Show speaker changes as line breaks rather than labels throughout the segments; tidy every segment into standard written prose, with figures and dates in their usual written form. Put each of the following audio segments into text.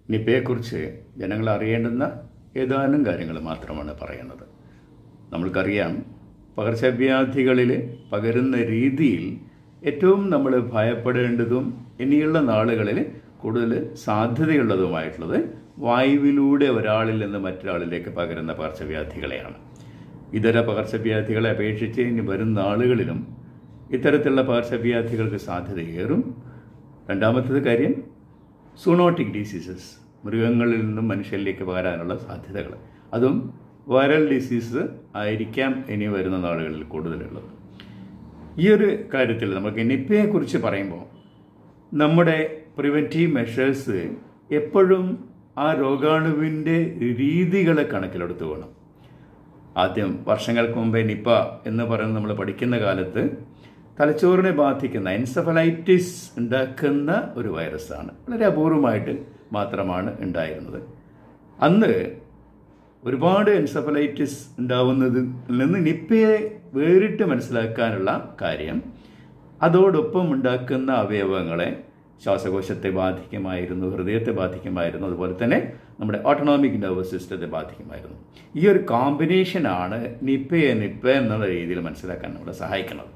നിപ്പയെക്കുറിച്ച് ജനങ്ങൾ അറിയേണ്ടുന്ന ഏതാനും കാര്യങ്ങൾ മാത്രമാണ് പറയുന്നത്. നമ്മൾക്കറിയാം, പകർച്ചവ്യാധികളിൽ പകരുന്ന രീതിയിൽ ഏറ്റവും നമ്മൾ ഭയപ്പെടേണ്ടതും ഇനിയുള്ള നാളുകളിൽ കൂടുതൽ സാധ്യതയുള്ളതുമായിട്ടുള്ളത് വായുവിലൂടെ ഒരാളിൽ നിന്ന് മറ്റൊരാളിലേക്ക് പകരുന്ന പകർച്ചവ്യാധികളെയാണ്. ഇതര പകർച്ചവ്യാധികളെ അപേക്ഷിച്ച് ഇനി വരുന്ന നാളുകളിലും ഇത്തരത്തിലുള്ള പകർച്ചവ്യാധികൾക്ക് സാധ്യതയേറും. രണ്ടാമത്തത് കാര്യം, സൂണോട്ടിക് ഡിസീസസ്, മൃഗങ്ങളിൽ നിന്നും മനുഷ്യരിലേക്ക് പകരാനുള്ള സാധ്യതകൾ, അതും വൈറൽ ഡിസീസ് ആയിരിക്കാം ഇനി വരുന്ന നാളുകളിൽ കൂടുതലുള്ളത്. ഈ ഒരു കാര്യത്തിൽ നമുക്ക് നിപ്പയെക്കുറിച്ച് പറയുമ്പോൾ നമ്മുടെ പ്രിവെൻറ്റീവ് മെഷേഴ്സ് എപ്പോഴും ആ രോഗാണുവിൻ്റെ രീതികളെ കണക്കിലെടുത്ത് വേണം. ആദ്യം വർഷങ്ങൾക്ക് മുമ്പേ നിപ്പ എന്ന് പറയുന്നത് നമ്മൾ പഠിക്കുന്ന കാലത്ത് തലച്ചോറിനെ ബാധിക്കുന്ന എൻസെഫലൈറ്റിസ് ഉണ്ടാക്കുന്ന ഒരു വൈറസാണ്. വളരെ അപൂർവമായിട്ട് മാത്രമാണ് ഉണ്ടായിരുന്നത്. അന്ന് ഒരുപാട് എൻസെഫലൈറ്റിസ് ഉണ്ടാവുന്നതിൽ നിന്ന് നിപ്പയെ വേറിട്ട് മനസ്സിലാക്കാനുള്ള കാര്യം, അതോടൊപ്പം ഉണ്ടാക്കുന്ന അവയവങ്ങളെ, ശ്വാസകോശത്തെ ബാധിക്കുമായിരുന്നു, ഹൃദയത്തെ ബാധിക്കുമായിരുന്നു, അതുപോലെ തന്നെ നമ്മുടെ ഓട്ടോണോമിക് നെർവസ് സിസ്റ്റത്തെ ബാധിക്കുമായിരുന്നു. ഈ ഒരു കോമ്പിനേഷനാണ് നിപ്പ എന്നുള്ള രീതിയിൽ മനസ്സിലാക്കാൻ നമ്മളെ സഹായിക്കുന്നത്.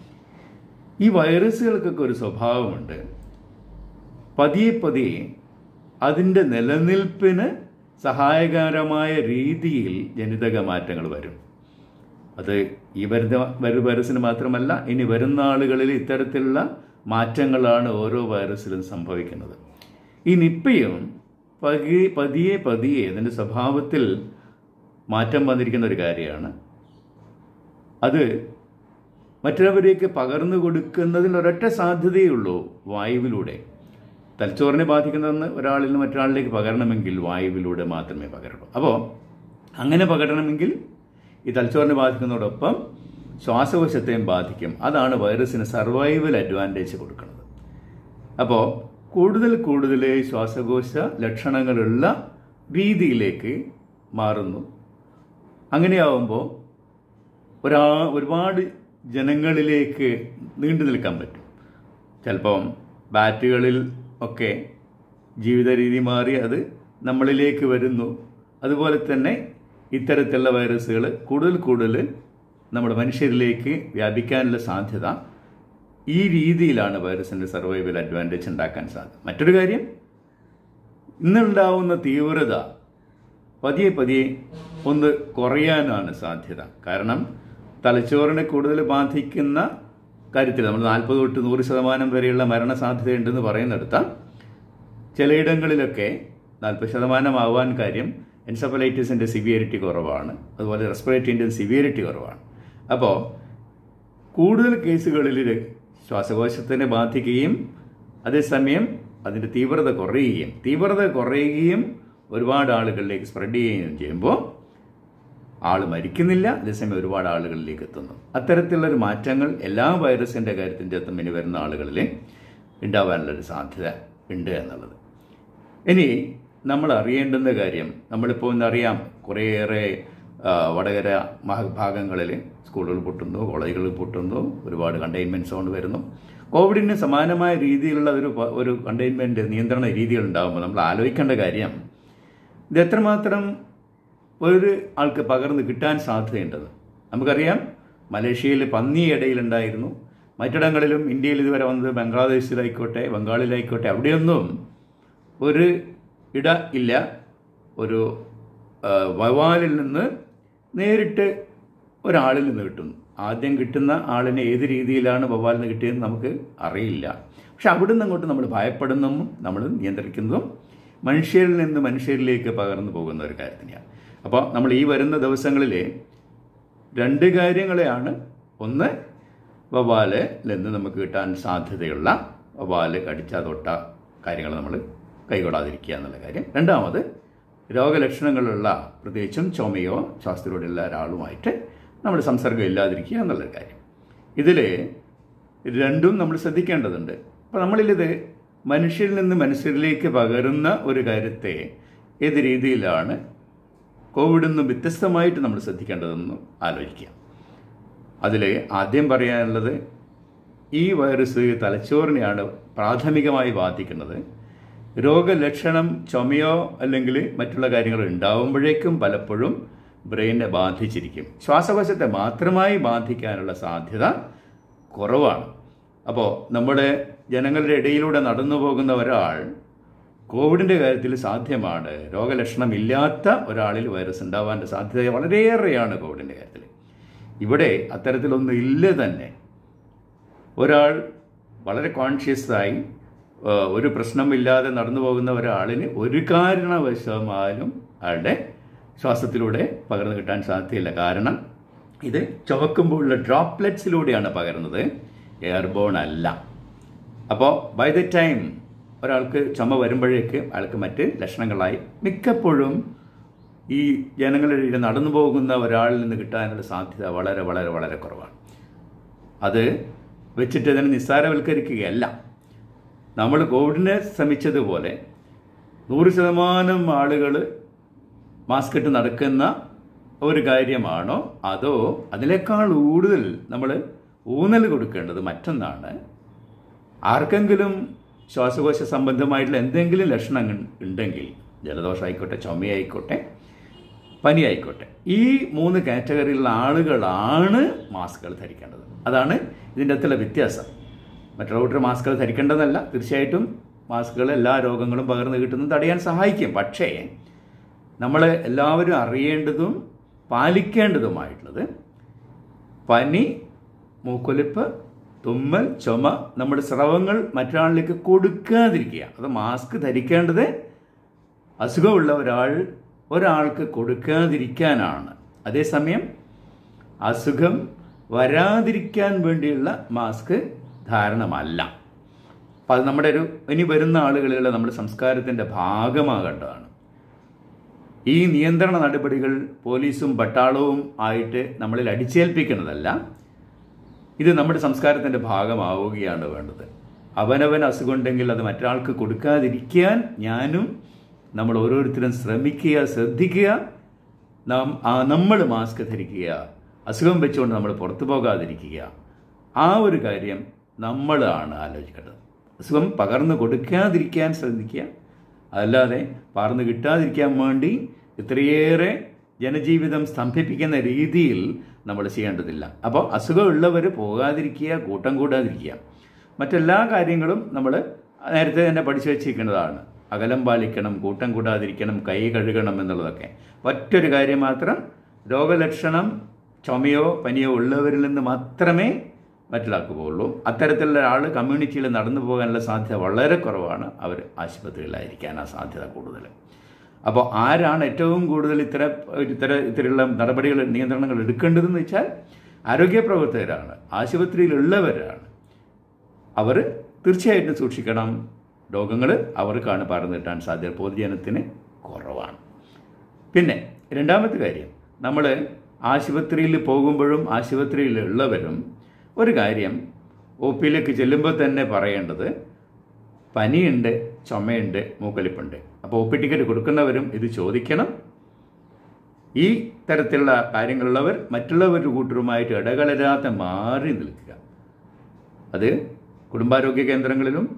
ഈ വൈറസുകൾക്കൊക്കെ ഒരു സ്വഭാവമുണ്ട്. പതിയെ പതിയെ അതിൻ്റെ നിലനിൽപ്പിന് സഹായകരമായ രീതിയിൽ ജനിതക മാറ്റങ്ങൾ വരും. അത് ഈ വൈറസിന് മാത്രമല്ല, ഇനി വരുന്ന ആളുകളിൽ ഇത്തരത്തിലുള്ള മാറ്റങ്ങളാണ് ഓരോ വൈറസിലും സംഭവിക്കുന്നത്. ഈ നിപ്പയും പതിയെ പതിയെ അതിൻ്റെ സ്വഭാവത്തിൽ മാറ്റം വന്നിരിക്കുന്ന ഒരു കാര്യമാണ്. അത് മറ്റുള്ളവരേക്ക് പകർന്നു കൊടുക്കുന്നതിന് ഒരൊറ്റ സാധ്യതയുള്ളൂ, വായുവിലൂടെ. തലച്ചോറിനെ ബാധിക്കുന്നതെന്ന് ഒരാളിൽ നിന്ന് മറ്റൊരാളിലേക്ക് പകരണമെങ്കിൽ വായുവിലൂടെ മാത്രമേ പകരുള്ളൂ. അപ്പോൾ അങ്ങനെ പകരണമെങ്കിൽ ഈ തലച്ചോറിനെ ബാധിക്കുന്നതോടൊപ്പം ശ്വാസകോശത്തെയും ബാധിക്കും. അതാണ് വൈറസിന് സർവൈവൽ അഡ്വാൻറ്റേജ് കൊടുക്കുന്നത്. അപ്പോൾ കൂടുതൽ ശ്വാസകോശ ലക്ഷണങ്ങളുള്ള രീതിയിലേക്ക് മാറുന്നു. അങ്ങനെയാവുമ്പോൾ ഒരുപാട് ജനങ്ങളിലേക്ക് നീണ്ടു നിൽക്കാൻ പറ്റും. ചിലപ്പം ബാറ്റുകളിൽ ഒക്കെ ജീവിത രീതി മാറി അത് നമ്മളിലേക്ക് വരുന്നു. അതുപോലെ തന്നെ ഇത്തരത്തിലുള്ള വൈറസുകൾ കൂടുതൽ നമ്മുടെ മനുഷ്യരിലേക്ക് വ്യാപിക്കാനുള്ള സാധ്യത ഈ രീതിയിലാണ് വൈറസിൻ്റെ സർവൈവൽ അഡ്വാൻറ്റേജ് ഉണ്ടാക്കാൻ സാധ്യത. മറ്റൊരു കാര്യം, ഇന്നുണ്ടാവുന്ന തീവ്രത പതിയെ ഒന്ന് കുറയാനാണ് സാധ്യത. കാരണം തലച്ചോറിനെ കൂടുതൽ ബാധിക്കുന്ന കാര്യത്തിൽ നമ്മൾ 40 തൊട്ട് 100% വരെയുള്ള മരണസാധ്യതയുണ്ടെന്ന് പറയുന്നിടത്ത് ചിലയിടങ്ങളിലൊക്കെ 40% ആവാൻ കാര്യം എൻസെഫലൈറ്റിസിൻ്റെ സിവിയറിറ്റി കുറവാണ്, അതുപോലെ റെസ്പിറേറ്ററിൻ്റെ സിവിയറിറ്റി കുറവാണ്. അപ്പോൾ കൂടുതൽ കേസുകളിൽ ശ്വാസകോശത്തിനെ ബാധിക്കുകയും അതേസമയം അതിൻ്റെ തീവ്രത കുറയുകയും ഒരുപാട് ആളുകളിലേക്ക് സ്പ്രെഡ് ചെയ്യുകയും ചെയ്യുമ്പോൾ ആൾ മരിക്കുന്നില്ല, അതേസമയം ഒരുപാട് ആളുകളിലേക്ക് എത്തുന്നു. അത്തരത്തിലുള്ളൊരു മാറ്റങ്ങൾ എല്ലാ വൈറസിൻ്റെ കാര്യത്തിൻ്റെ അകത്തും ഇനി വരുന്ന ആളുകളിൽ ഉണ്ടാവാനുള്ളൊരു സാധ്യത ഉണ്ട് എന്നുള്ളത്. ഇനി നമ്മൾ അറിയേണ്ടുന്ന കാര്യം, നമ്മളിപ്പോൾ ഇന്നറിയാം, കുറേയേറെ വടകര ഭാഗങ്ങളിൽ സ്കൂളുകൾ പൊട്ടുന്നു, കോളേജുകൾ പൊട്ടുന്നു, ഒരുപാട് കണ്ടെയ്ൻമെൻറ്റ് സോൺ വരുന്നു. കോവിഡിന് സമാനമായ രീതിയിലുള്ള ഒരു കണ്ടെയ്ൻമെൻറ്റ് നിയന്ത്രണ രീതികൾ ഉണ്ടാകുമ്പോൾ നമ്മൾ ആലോചിക്കേണ്ട കാര്യം, ഇത് എത്രമാത്രം ഒരു ആൾക്ക് പകർന്ന് കിട്ടാൻ സാധ്യതയുണ്ടെന്ന്. നമുക്കറിയാം, മലേഷ്യയിൽ പന്നി ഇടയിലുണ്ടായിരുന്നു, മറ്റിടങ്ങളിലും ഇന്ത്യയിൽ ഇതുവരെ വന്നത് ബംഗ്ലാദേശിലായിക്കോട്ടെ ബംഗാളിലായിക്കോട്ടെ അവിടെയൊന്നും ഒരു ഇട ഇല്ല. ഒരു വവ്വാലിൽ നിന്ന് നേരിട്ട് ഒരാളിൽ നിന്ന് കിട്ടുന്നു. ആദ്യം കിട്ടുന്ന ആളിനെ ഏത് രീതിയിലാണ് വവ്വാലിൽ നിന്ന് കിട്ടിയതെന്ന് നമുക്ക് അറിയില്ല. പക്ഷെ അവിടുന്ന് അങ്ങോട്ട് നമ്മൾ ഭയപ്പെടുന്നതും നമ്മൾ നിയന്ത്രിക്കുന്നതും മനുഷ്യരിൽ നിന്ന് മനുഷ്യരിലേക്ക് പകർന്നു പോകുന്ന ഒരു കാര്യത്തിനെയാണ്. അപ്പോൾ നമ്മൾ ഈ വരുന്ന ദിവസങ്ങളിൽ 2 കാര്യങ്ങളെയാണ്. ഒന്ന്, വവ്വാലിൽ നിന്ന് നമുക്ക് കിട്ടാൻ സാധ്യതയുള്ള വവ്വാല് കടിച്ച തൊട്ട കാര്യങ്ങൾ നമ്മൾ കൈകൊള്ളാതിരിക്കുക എന്നുള്ള കാര്യം. രണ്ടാമത്, രോഗലക്ഷണങ്ങളുള്ള പ്രത്യേകിച്ചും ചുമയോ ശ്വാസത്തിലൂടെയുള്ള ഒരാളുമായിട്ട് നമ്മൾ സംസർഗം ഇല്ലാതിരിക്കുക എന്നുള്ളൊരു കാര്യം. ഇതിൽ രണ്ടും നമ്മൾ ശ്രദ്ധിക്കേണ്ടതുണ്ട്. അപ്പോൾ നമ്മളിത് മനുഷ്യരിൽ നിന്ന് മനുഷ്യരിലേക്ക് പകരുന്ന ഒരു കാര്യത്തെ ഏത് രീതിയിലാണ് കോവിഡിൽ നിന്ന് വ്യത്യസ്തമായിട്ട് നമ്മൾ ശ്രദ്ധിക്കേണ്ടതെന്ന് ആലോചിക്കുക. അതിൽ ആദ്യം പറയാനുള്ളത്, ഈ വൈറസ് തലച്ചോറിനെയാണ് പ്രാഥമികമായി ബാധിക്കുന്നത്. രോഗലക്ഷണം ചുമയോ അല്ലെങ്കിൽ മറ്റുള്ള കാര്യങ്ങൾ ഉണ്ടാവുമ്പോഴേക്കും പലപ്പോഴും ബ്രെയിനെ ബാധിച്ചിരിക്കും. ശ്വാസകോശത്തെ മാത്രമായി ബാധിക്കാനുള്ള സാധ്യത കുറവാണ്. അപ്പോൾ നമ്മുടെ ജനങ്ങളുടെ ഇടയിലൂടെ നടന്നു പോകുന്ന ഒരാൾ കോവിഡിൻ്റെ കാര്യത്തിൽ സാധ്യമാണ് രോഗലക്ഷണമില്ലാത്ത ഒരാളിൽ വൈറസ് ഉണ്ടാവാൻ്റെ സാധ്യത വളരെയേറെയാണ് കോവിഡിൻ്റെ കാര്യത്തിൽ. ഇവിടെ അത്തരത്തിലൊന്നും ഇല്ല തന്നെ. ഒരാൾ വളരെ കോൺഷ്യസായി ഒരു പ്രശ്നമില്ലാതെ നടന്നു പോകുന്ന ഒരാളിന് ഒരു കാരണവശാലും അയാളുടെ ശ്വാസത്തിലൂടെ പകർന്നു കിട്ടാൻ സാധ്യതയില്ല. കാരണം ഇത് ചുവക്കുമ്പോഴുള്ള ഡ്രോപ്ലെറ്റ്സിലൂടെയാണ് പകരുന്നത്, എയർബോൺ അല്ല. അപ്പോൾ ബൈ ദ ടൈം ഒരാൾക്ക് ചുമ വരുമ്പോഴേക്ക് അയാൾക്ക് മറ്റ് ലക്ഷണങ്ങളായി മിക്കപ്പോഴും ഈ ജനങ്ങളുടെ ഇടയിൽ നടന്നു പോകുന്ന ഒരാളിൽ നിന്ന് കിട്ടാനുള്ള സാധ്യത വളരെ വളരെ വളരെ കുറവാണ്. അത് വെച്ചിട്ട് അതിനെ നിസ്സാരവൽക്കരിക്കുകയല്ല. നമ്മൾ കോവിഡിനെ ശ്രമിച്ചതുപോലെ 100% ആളുകൾ മാസ്ക് ഇട്ട് നടക്കുന്ന ഒരു കാര്യമാണോ, അതോ അതിനേക്കാൾ കൂടുതൽ നമ്മൾ ഊന്നൽ കൊടുക്കേണ്ടത് മറ്റൊന്നാണ്. ആർക്കെങ്കിലും ശ്വാസകോശ സംബന്ധമായിട്ടുള്ള എന്തെങ്കിലും ലക്ഷണങ്ങൾ ഉണ്ടെങ്കിൽ, ജലദോഷമായിക്കോട്ടെ, ചുമയായിക്കോട്ടെ, പനിയായിക്കോട്ടെ, ഈ 3 കാറ്റഗറിയിലുള്ള ആളുകളാണ് മാസ്കുകൾ ധരിക്കേണ്ടത്. അതാണ് ഇതിൻ്റെ അകത്തുള്ള വ്യത്യാസം. മറ്റുള്ള കൂട്ടർ മാസ്കുകൾ ധരിക്കേണ്ടതല്ല. തീർച്ചയായിട്ടും മാസ്കുകൾ എല്ലാ രോഗങ്ങളും പകർന്നു കിട്ടുന്നത് തടയാൻ സഹായിക്കും. പക്ഷേ നമ്മൾ എല്ലാവരും അറിയേണ്ടതും പാലിക്കേണ്ടതുമായിട്ടുള്ളത് പനി, മൂക്കൊലിപ്പ്, തുമ്മൽ, ചുമ, നമ്മുടെ സ്രവങ്ങൾ മറ്റൊരാളിലേക്ക് കൊടുക്കാതിരിക്കുക. അത് മാസ്ക് ധരിക്കേണ്ടത് അസുഖമുള്ള ഒരാൾക്ക് കൊടുക്കാതിരിക്കാനാണ്. അതേസമയം അസുഖം വരാതിരിക്കാൻ വേണ്ടിയുള്ള മാസ്ക് ധാരണമല്ല. അപ്പം അത് നമ്മുടെ ഇനി വരുന്ന ആളുകളിലുള്ള നമ്മുടെ സംസ്കാരത്തിൻ്റെ ഭാഗമാകേണ്ടതാണ്. ഈ നിയന്ത്രണ നടപടികൾ പോലീസും പട്ടാളവും ആയിട്ട് നമ്മളിൽ അടിച്ചേൽപ്പിക്കുന്നതല്ല. ഇത് നമ്മുടെ സംസ്കാരത്തിൻ്റെ ഭാഗമാവുകയാണ് വേണ്ടത്. അവനവൻ അസുഖമുണ്ടെങ്കിൽ അത് മറ്റൊരാൾക്ക് കൊടുക്കാതിരിക്കാൻ നമ്മൾ ഓരോരുത്തരും ശ്രദ്ധിക്കുക. നമ്മൾ മാസ്ക് ധരിക്കുക, അസുഖം വെച്ചുകൊണ്ട് നമ്മൾ പുറത്തു പോകാതിരിക്കുക. ആ ഒരു കാര്യം നമ്മളാണ് ആലോചിക്കേണ്ടത്. അസുഖം പകർന്നു കൊടുക്കാതിരിക്കാൻ ശ്രദ്ധിക്കുക, അല്ലാതെ പകർന്നു കിട്ടാതിരിക്കാൻ വേണ്ടി ഇത്രയേറെ ജനജീവിതം സ്തംഭിപ്പിക്കുന്ന രീതിയിൽ നമ്മൾ ചെയ്യേണ്ടതില്ല. അപ്പോൾ അസുഖമുള്ളവർ പോകാതിരിക്കുക, കൂട്ടം കൂടാതിരിക്കുക. മറ്റെല്ലാ കാര്യങ്ങളും നമ്മൾ നേരത്തെ തന്നെ പഠിച്ചു വച്ചിരിക്കുന്നതാണ്. അകലം പാലിക്കണം, കൂട്ടം കൂടാതിരിക്കണം, കൈ കഴുകണം എന്നുള്ളതൊക്കെ. ഒറ്റൊരു കാര്യം മാത്രം, രോഗലക്ഷണം ചുമയോ പനിയോ ഉള്ളവരിൽ നിന്ന് മാത്രമേ മറ്റൊരാൾക്ക് പോകുള്ളൂ. അത്തരത്തിലുള്ള ആൾ കമ്മ്യൂണിറ്റിയിൽ നടന്നു പോകാനുള്ള സാധ്യത വളരെ കുറവാണ്. അവർ ആശുപത്രിയിലായിരിക്കാനാണ് സാധ്യത കൂടുതൽ. അപ്പോൾ ആരാണ് ഏറ്റവും കൂടുതൽ ഇത്തരത്തിലുള്ള നടപടികൾ, നിയന്ത്രണങ്ങൾ എടുക്കേണ്ടതെന്ന് വെച്ചാൽ ആരോഗ്യ പ്രവർത്തകരാണ്, ആശുപത്രിയിലുള്ളവരാണ്. അവർ തീർച്ചയായിട്ടും സൂക്ഷിക്കണം. രോഗങ്ങൾ അവർക്കാണ് പകർന്നു കിട്ടാൻ സാധ്യത പൊതുജനത്തിന് കുറവാണ്. പിന്നെ രണ്ടാമത്തെ കാര്യം, നമ്മൾ ആശുപത്രിയിൽ പോകുമ്പോഴും ആശുപത്രിയിലുള്ളവരും ഒരു കാര്യം ഒ.പിയിലേക്ക് ചെല്ലുമ്പോൾ തന്നെ പറയേണ്ടത്, പനിയുണ്ട്, ചുമയുണ്ട്, മൂക്കൊലിപ്പുണ്ട്. അപ്പോൾ ഒ.പി ടിക്കറ്റ് കൊടുക്കുന്നവരും ഇത് ചോദിക്കണം. ഈ തരത്തിലുള്ള കാര്യങ്ങളുള്ളവർ മറ്റുള്ളവരുടെ കൂട്ടരുമായിട്ട് ഇടകലരാതെ മാറി നിൽക്കുക. അത് കുടുംബാരോഗ്യ കേന്ദ്രങ്ങളിലും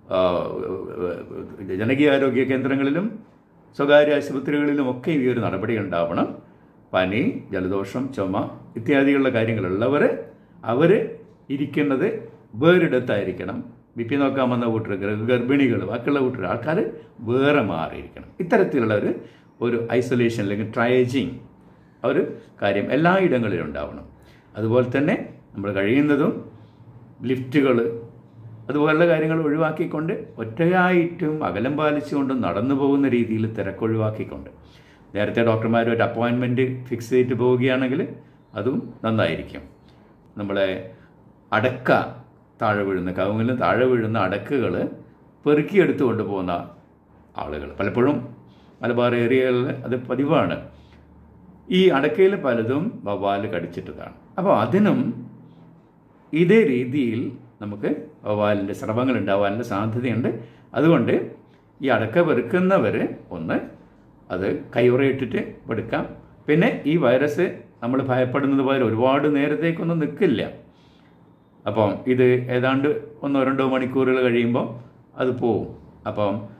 ജനകീയാരോഗ്യ കേന്ദ്രങ്ങളിലും സ്വകാര്യ ആശുപത്രികളിലും ഒക്കെ ഈ ഒരു നടപടി ഉണ്ടാവണം. പനി, ജലദോഷം, ചുമ ഇത്യാദികളുള്ള കാര്യങ്ങളുള്ളവർ അവർ ഇരിക്കുന്നത് വേറിടത്തായിരിക്കണം. ബി.പി നോക്കാൻ വന്ന കൂട്ടർ, ഗർഭിണികൾ, ബാക്കിയുള്ള കൂട്ടർ ആൾക്കാർ വേറെ മാറിയിരിക്കണം. ഇത്തരത്തിലുള്ള ഒരു ഐസൊലേഷൻ അല്ലെങ്കിൽ ട്രയേജിങ് ഒരു കാര്യം എല്ലായിടങ്ങളിലും ഉണ്ടാവണം. അതുപോലെ തന്നെ നമ്മൾ കഴിയുന്നതും ലിഫ്റ്റുകൾ അതുപോലുള്ള കാര്യങ്ങൾ ഒഴിവാക്കിക്കൊണ്ട് ഒറ്റയായിട്ടും അകലം പാലിച്ചുകൊണ്ടും നടന്നു പോകുന്ന രീതിയിൽ തിരക്കൊഴിവാക്കിക്കൊണ്ട്, നേരത്തെ ഡോക്ടർമാരുമായിട്ട് അപ്പോയിൻമെൻറ്റ് ഫിക്സ് ചെയ്തിട്ട് പോവുകയാണെങ്കിൽ അതും നന്നായിരിക്കും. നമ്മളെ അടക്ക താഴെ വീഴുന്ന, കവുങ്ങിലും താഴെ വീഴുന്ന അടക്കുകൾ പെറുക്കിയെടുത്ത് കൊണ്ടുപോകുന്ന ആളുകൾ പലപ്പോഴും മലബാർ ഏരിയകളിൽ അത് പതിവാണ്. ഈ അടക്കയിൽ പലതും വവ്വാൽ കടിച്ചിട്ടതാണ്. അപ്പോൾ അതിനും ഇതേ രീതിയിൽ നമുക്ക് വവ്വാലിൻ്റെ സ്രവങ്ങൾ ഉണ്ടാവാനുള്ള സാധ്യതയുണ്ട്. അതുകൊണ്ട് ഈ അടക്ക പെറുക്കുന്നവർ ഒന്ന് അത് കൈയുറയിട്ടിട്ട് എടുക്കാം. പിന്നെ ഈ വൈറസ് നമ്മൾ ഭയപ്പെടുന്നത് പോലെ ഒരുപാട് നേരത്തേക്കൊന്നും നിൽക്കില്ല. അപ്പം ഇത് ഏതാണ്ട് 1-2 മണിക്കൂറുകൾ കഴിയുമ്പോൾ അത് പോവും. അപ്പം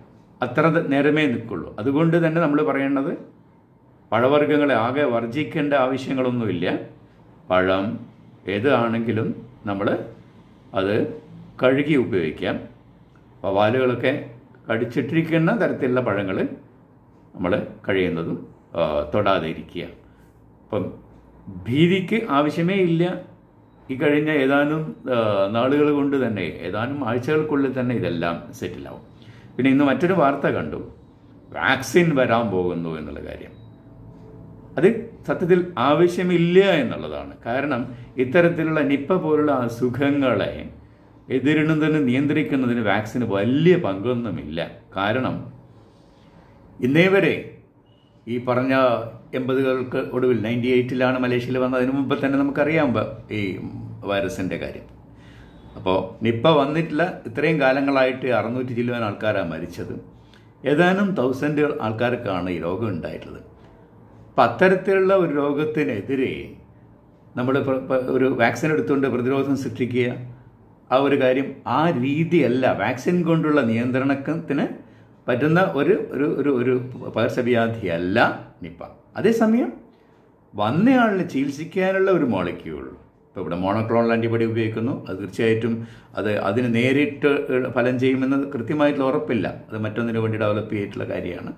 അത്ര നേരമേ നിൽക്കുള്ളൂ. അതുകൊണ്ട് തന്നെ നമ്മൾ പറയേണ്ടത് പഴവർഗ്ഗങ്ങളെ ആകെ വർജിക്കേണ്ട ആവശ്യങ്ങളൊന്നുമില്ല. പഴം ഏതാണെങ്കിലും നമ്മൾ അത് കഴുകി ഉപയോഗിക്കാം. വവ്വാലുകളൊക്കെ കടിച്ചിട്ടിരിക്കുന്ന തരത്തിലുള്ള പഴങ്ങൾ നമ്മൾ കഴിയുന്നതും തൊടാതെ ഇരിക്കുക. അപ്പം ഭീതിക്ക് ആവശ്യമേ ഇല്ല. ഈ കഴിഞ്ഞ ഏതാനും നാളുകൾ കൊണ്ട് തന്നെ, ഏതാനും ആഴ്ചകൾക്കുള്ളിൽ തന്നെ ഇതെല്ലാം സെറ്റിലാവും. പിന്നെ ഇന്ന് മറ്റൊരു വാർത്ത കണ്ടു, വാക്സിൻ വരാൻ പോകുന്നു എന്നുള്ള കാര്യം. അത് സത്യത്തിൽ ആവശ്യമില്ല എന്നുള്ളതാണ്. കാരണം ഇത്തരത്തിലുള്ള നിപ്പ പോലുള്ള അസുഖങ്ങളെ എതിരിടുന്നതിന് നിയന്ത്രിക്കുന്നതിന് വാക്സിന് വലിയ പങ്കൊന്നുമില്ല. കാരണം ഇന്നേ വരെ ഈ പറഞ്ഞ 80-കൾക്ക് ഒടുവിൽ 98-ലാണ് മലേഷ്യയിൽ വന്നത്. അതിനു മുമ്പ് തന്നെ നമുക്കറിയാം ഈ വൈറസിൻ്റെ കാര്യം. അപ്പോൾ നിപ്പ വന്നിട്ടില്ല. ഇത്രയും കാലങ്ങളായിട്ട് 600 ചില്ലുവാൻ ആൾക്കാരാണ് മരിച്ചത്. ഏതാനും 1000 ആൾക്കാർക്കാണ് ഈ രോഗം ഉണ്ടായിട്ടുള്ളത്. അപ്പം അത്തരത്തിലുള്ള ഒരു രോഗത്തിനെതിരെ നമ്മൾ ഒരു വാക്സിൻ എടുത്തുകൊണ്ട് പ്രതിരോധം സൃഷ്ടിക്കുക, ആ ഒരു കാര്യം, ആ രീതിയല്ല വാക്സിൻ കൊണ്ടുള്ള നിയന്ത്രണത്തിന് പറ്റുന്ന ഒരു ഒരു ഒരു ഒരു പകർച്ചവ്യാധിയല്ല നിപ്പ. അതേസമയം വന്നയാളിനെ ചികിത്സിക്കാനുള്ള ഒരു മോളിക്യൂൾ, ഇപ്പോൾ ഇവിടെ മോണോക്ലോണൽ ആൻറ്റിബോഡി ഉപയോഗിക്കുന്നു. അത് തീർച്ചയായിട്ടും അതിന് നേരിട്ട് ഫലം ചെയ്യുമെന്ന് കൃത്യമായിട്ടുള്ള ഉറപ്പില്ല. അത് മറ്റൊന്നിനു വേണ്ടി ഡെവലപ്പ് ചെയ്തിട്ടുള്ള കാര്യമാണ്.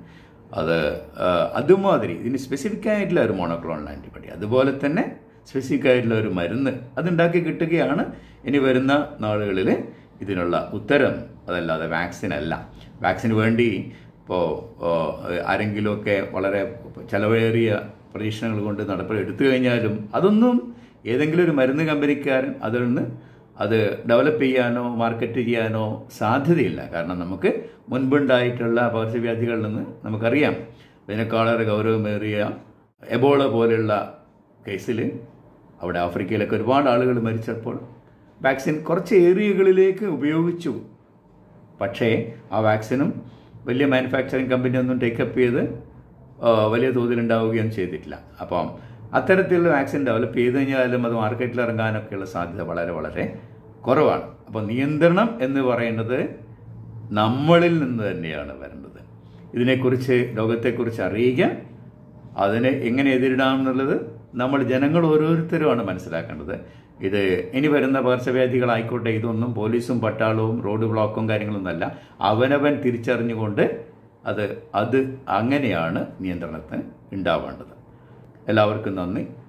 അതുമാതിരി ഇതിന് സ്പെസിഫിക് ആയിട്ടുള്ള ഒരു മോണോക്ലോണൽ ആൻറ്റിബോഡി, അതുപോലെ തന്നെ സ്പെസിഫിക് ആയിട്ടുള്ള ഒരു മരുന്ന് അതുണ്ടാക്കി കിട്ടുകയാണ് ഇനി വരുന്ന നാളുകളിൽ ഇതിനുള്ള ഉത്തരം. അതല്ലാതെ വാക്സിൻ അല്ല. വാക്സിന് വേണ്ടി ഇപ്പോൾ ആരെങ്കിലുമൊക്കെ വളരെ ചിലവേറിയ പരീക്ഷണങ്ങൾ കൊണ്ട് എടുത്തു കഴിഞ്ഞാലും അതൊന്നും ഏതെങ്കിലും ഒരു മരുന്ന് കമ്പനിക്കാരൻ അതിൽ നിന്ന് അത് ഡെവലപ്പ് ചെയ്യാനോ മാർക്കറ്റ് ചെയ്യാനോ സാധ്യതയില്ല. കാരണം നമുക്ക് മുൻപുണ്ടായിട്ടുള്ള പകർച്ചവ്യാധികളിൽ നിന്ന് നമുക്കറിയാം. ഇതിനേക്കാളേറെ ഗൗരവമേറിയ എബോള പോലെയുള്ള കേസിൽ അവിടെ ആഫ്രിക്കയിലൊക്കെ ഒരുപാട് ആളുകൾ മരിച്ചപ്പോൾ വാക്സിൻ കുറച്ച് ഏരിയകളിലേക്ക് ഉപയോഗിച്ചു. പക്ഷേ ആ വാക്സിനും വലിയ മാനുഫാക്ചറിങ് കമ്പനിയൊന്നും ടേക്കപ്പ് ചെയ്ത് വലിയ തോതിലുണ്ടാവുകയും ചെയ്തിട്ടില്ല. അപ്പം അത്തരത്തിലുള്ള വാക്സിൻ ഡെവലപ്പ് ചെയ്ത് കഴിഞ്ഞാലും അത് മാർക്കറ്റിൽ ഇറങ്ങാനൊക്കെയുള്ള സാധ്യത വളരെ വളരെ കുറവാണ്. അപ്പോൾ നിയന്ത്രണം എന്ന് പറയുന്നത് നമ്മളിൽ നിന്ന് തന്നെയാണ് വരേണ്ടത്. ഇതിനെക്കുറിച്ച് ലോകത്തെക്കുറിച്ച് അറിയുക, അതിനെ എങ്ങനെ എതിരിടാമെന്നുള്ളത് നമ്മൾ ജനങ്ങൾ ഓരോരുത്തരുമാണ് മനസ്സിലാക്കേണ്ടത്. ഇത് ഇനി വരുന്ന പകർച്ചവ്യാധികളായിക്കോട്ടെ, ഇതൊന്നും പോലീസും പട്ടാളവും റോഡ് ബ്ലോക്കും കാര്യങ്ങളൊന്നുമല്ല. അവനവൻ തിരിച്ചറിഞ്ഞുകൊണ്ട് അത് അങ്ങനെയാണ് നിയന്ത്രണത്തിന് ഉണ്ടാവേണ്ടത്. എല്ലാവർക്കും നന്ദി.